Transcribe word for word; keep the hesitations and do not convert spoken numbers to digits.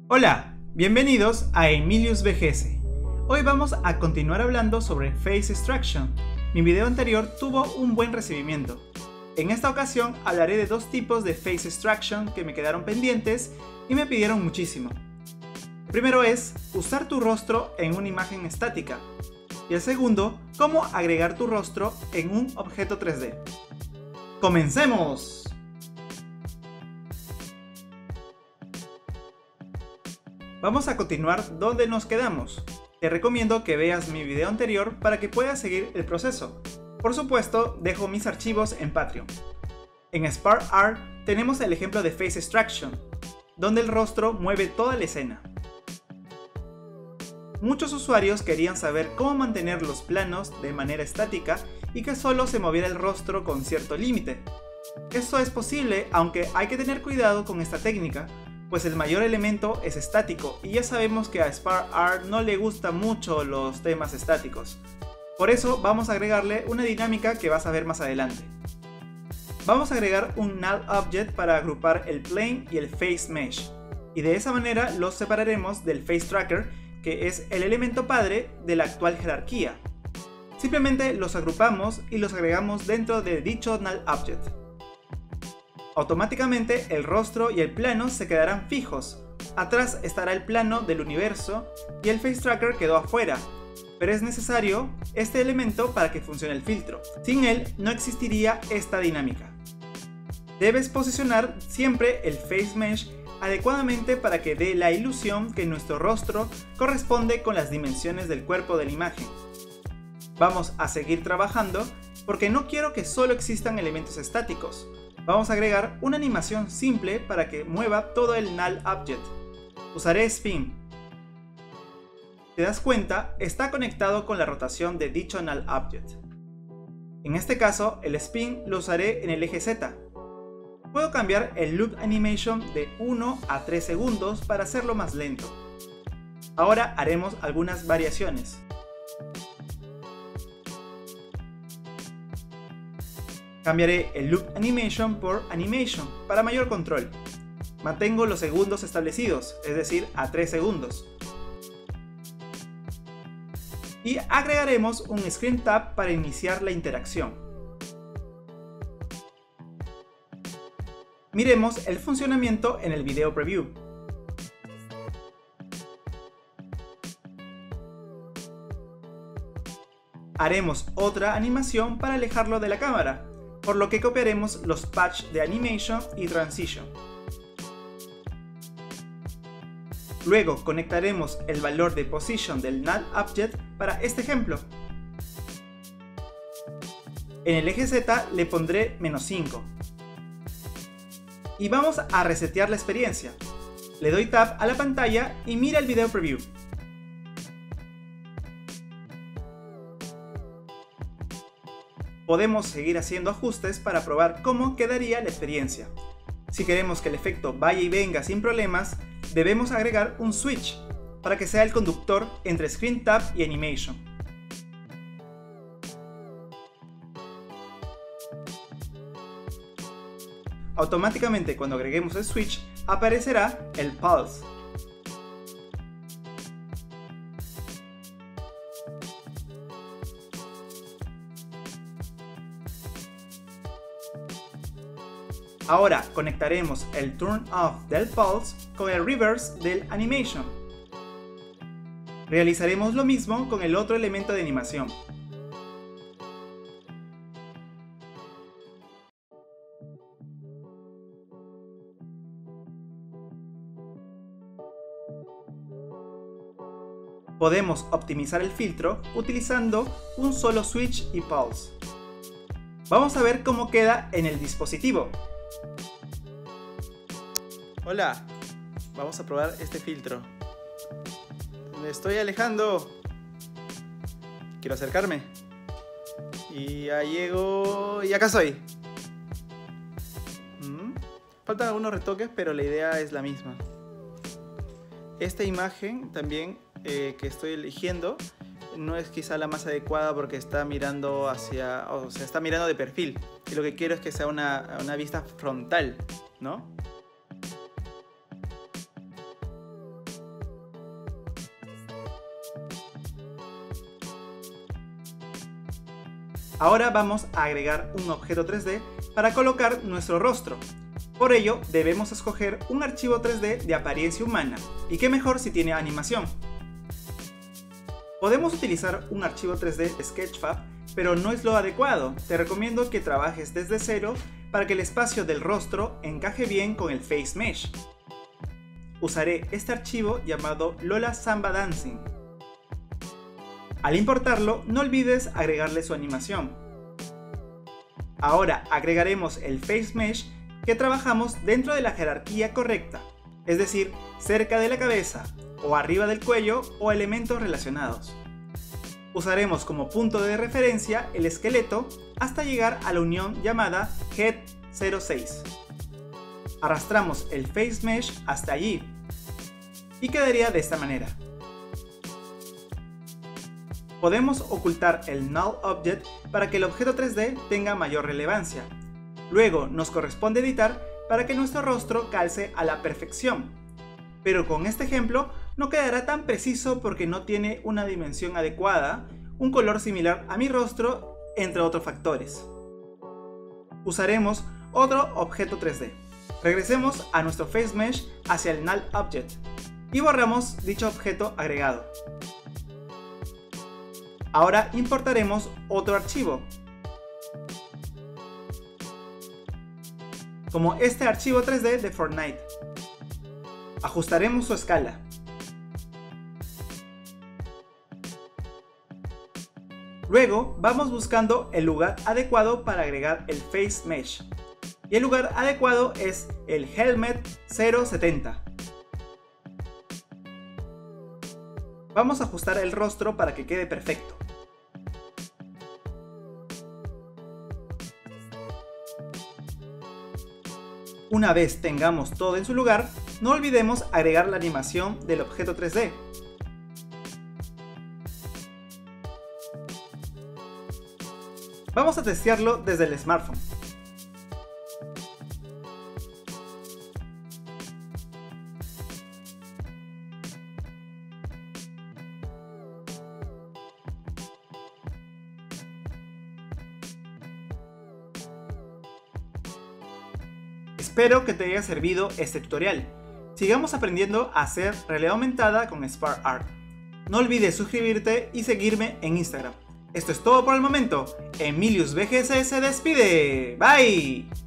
Hola, bienvenidos a Emilius V G S. Hoy vamos a continuar hablando sobre Face Extraction. Mi video anterior tuvo un buen recibimiento. En esta ocasión hablaré de dos tipos de Face Extraction que me quedaron pendientes y me pidieron muchísimo. El primero es usar tu rostro en una imagen estática. Y el segundo, cómo agregar tu rostro en un objeto tres D. ¡Comencemos! Vamos a continuar donde nos quedamos. Te recomiendo que veas mi video anterior para que puedas seguir el proceso. Por supuesto, dejo mis archivos en Patreon. En Spark Art tenemos el ejemplo de Face Extraction, donde el rostro mueve toda la escena. Muchos usuarios querían saber cómo mantener los planos de manera estática y que solo se moviera el rostro con cierto límite. Esto es posible, aunque hay que tener cuidado con esta técnica, pues el mayor elemento es estático y ya sabemos que a Spark Art no le gustan mucho los temas estáticos. Por eso vamos a agregarle una dinámica que vas a ver más adelante. Vamos a agregar un Null Object para agrupar el Plane y el Face Mesh, y de esa manera los separaremos del Face Tracker, que es el elemento padre de la actual jerarquía. Simplemente los agrupamos y los agregamos dentro de dicho Null Object. Automáticamente el rostro y el plano se quedarán fijos. Atrás estará el plano del universo y el Face Tracker quedó afuera, pero es necesario este elemento para que funcione el filtro. Sin él no existiría esta dinámica. Debes posicionar siempre el Face Mesh adecuadamente para que dé la ilusión que nuestro rostro corresponde con las dimensiones del cuerpo de la imagen. Vamos a seguir trabajando porque no quiero que solo existan elementos estáticos. Vamos a agregar una animación simple para que mueva todo el Null Object. Usaré Spin. ¿Te das cuenta? Está conectado con la rotación de dicho Null Object. En este caso, el Spin lo usaré en el eje Z. Puedo cambiar el Loop Animation de uno a tres segundos para hacerlo más lento. Ahora haremos algunas variaciones. Cambiaré el Loop Animation por Animation para mayor control. Mantengo los segundos establecidos, es decir, a tres segundos. Y agregaremos un Screen Tap para iniciar la interacción. Miremos el funcionamiento en el video preview. Haremos otra animación para alejarlo de la cámara, por lo que copiaremos los patch de Animation y Transition. Luego conectaremos el valor de Position del Null Object para este ejemplo. En el eje Z le pondré menos cinco. Y vamos a resetear la experiencia. Le doy tap a la pantalla y mira el video preview. Podemos seguir haciendo ajustes para probar cómo quedaría la experiencia. Si queremos que el efecto vaya y venga sin problemas, debemos agregar un switch para que sea el conductor entre Screen Tap y Animation. Automáticamente cuando agreguemos el switch aparecerá el pulse. Ahora conectaremos el turn off del pulse con el reverse del animation. Realizaremos lo mismo con el otro elemento de animación. Podemos optimizar el filtro utilizando un solo switch y pulse. Vamos a ver cómo queda en el dispositivo. Hola, vamos a probar este filtro. Me estoy alejando. Quiero acercarme. Y ya llego. Y acá estoy. ¿Mm? Faltan algunos retoques, pero la idea es la misma. Esta imagen también eh, que estoy eligiendo no es quizá la más adecuada porque está mirando hacia, o sea, está mirando de perfil. Y lo que quiero es que sea una, una vista frontal, ¿no? Ahora vamos a agregar un objeto tres D para colocar nuestro rostro. Por ello, debemos escoger un archivo tres D de apariencia humana, y qué mejor si tiene animación. Podemos utilizar un archivo tres D de Sketchfab, pero no es lo adecuado. Te recomiendo que trabajes desde cero para que el espacio del rostro encaje bien con el Face Mesh. Usaré este archivo llamado Lola Samba Dancing. Al importarlo, no olvides agregarle su animación. Ahora agregaremos el Face Mesh que trabajamos dentro de la jerarquía correcta, es decir, cerca de la cabeza, o arriba del cuello, o elementos relacionados. Usaremos como punto de referencia el esqueleto hasta llegar a la unión llamada Head cero seis. Arrastramos el Face Mesh hasta allí y quedaría de esta manera. Podemos ocultar el Null Object para que el objeto tres D tenga mayor relevancia. Luego nos corresponde editar para que nuestro rostro calce a la perfección. Pero con este ejemplo no quedará tan preciso porque no tiene una dimensión adecuada, un color similar a mi rostro, entre otros factores. Usaremos otro objeto tres D. Regresemos a nuestro Face Mesh hacia el Null Object y borramos dicho objeto agregado. Ahora importaremos otro archivo, como este archivo tres D de Fortnite. Ajustaremos su escala. Luego vamos buscando el lugar adecuado para agregar el Face Mesh. Y el lugar adecuado es el Helmet cero setenta. Vamos a ajustar el rostro para que quede perfecto. Una vez tengamos todo en su lugar, no olvidemos agregar la animación del objeto tres D. Vamos a testearlo desde el smartphone. Espero que te haya servido este tutorial. Sigamos aprendiendo a hacer realidad aumentada con SparkArt. No olvides suscribirte y seguirme en Instagram. Esto es todo por el momento. EmiliusVGC se despide. Bye.